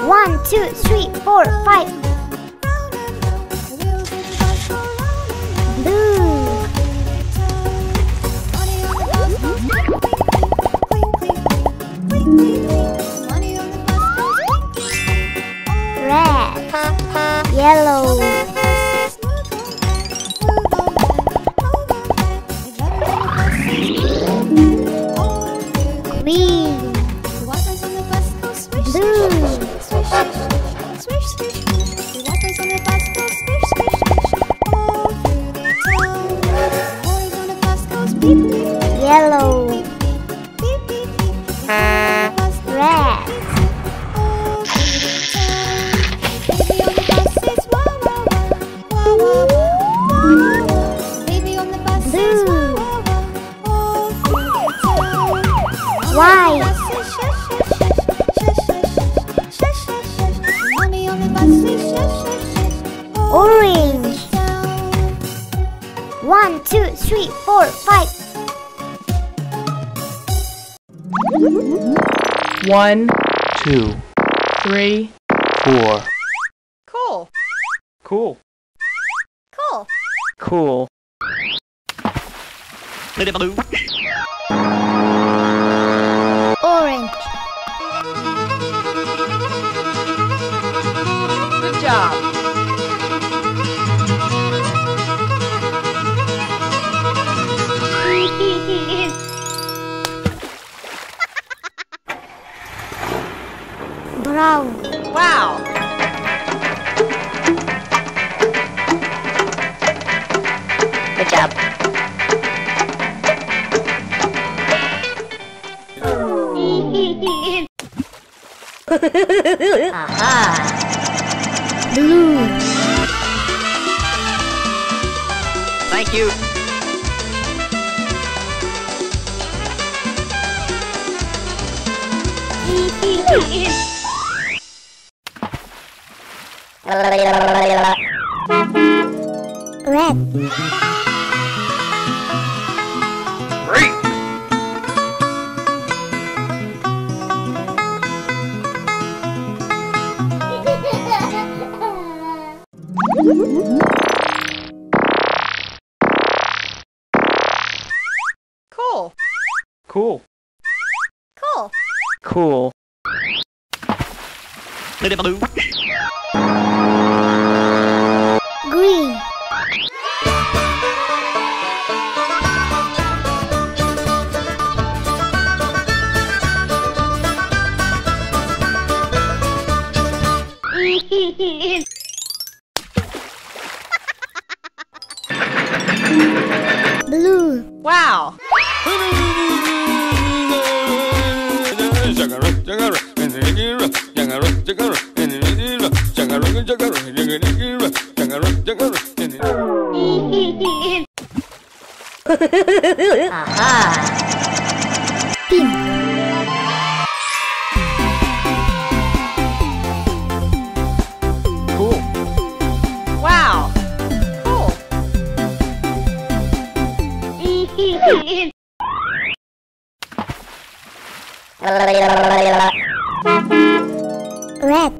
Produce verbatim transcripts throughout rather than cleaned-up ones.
One, two, three, four, five. Blue. Red. Yellow. Green. Blue. Yellow. Red. Blue. White. Orange. One, two, three, four, five. One, Two, three, four. cool, Cool. cool. Cool. Orange. Good job. Brown. Wow. Good job. Aha. Blue. Thank you. Red. Great. Cool, Cool. cool. Cool. Green. Blue. Wow. Aha. Pink. Cool. Wow. Cool. Red.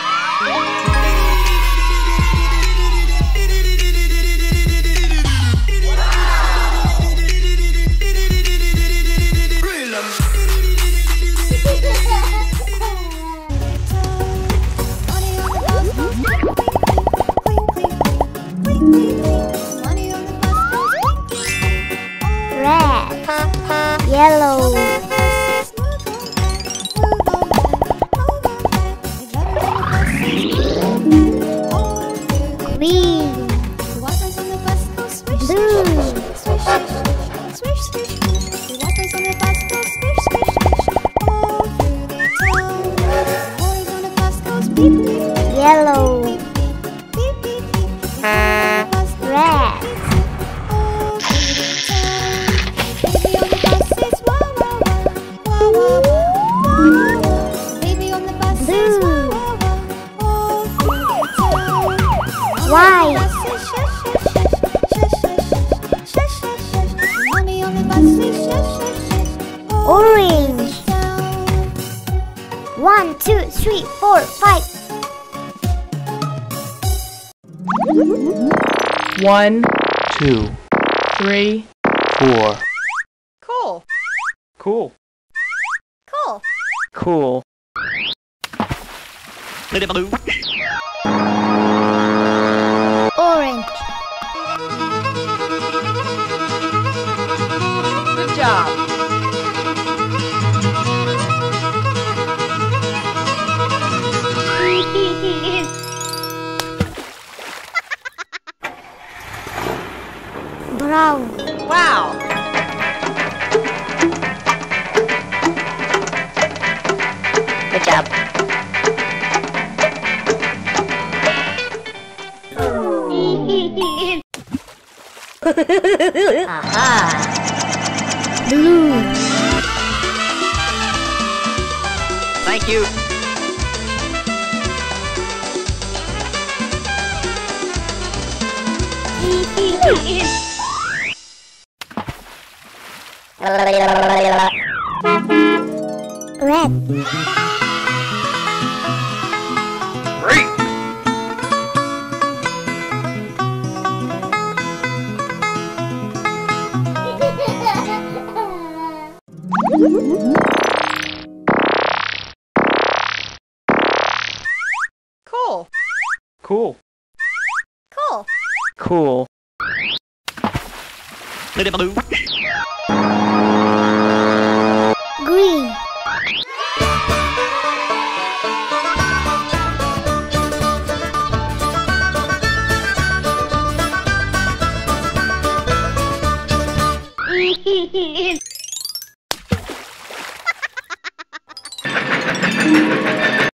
Red. Yellow. Green. Blue. Yellow. Red. White. Orange. One, two, three, four, five. One, two, three, four. Cool. Cool. Cool. Cool. Blue. Orange. Good job. Brown. Wow. Good job. Aha. Blue. Thank you. Red. Great. Cool. Cool. Cool. Cool. Blue. Green.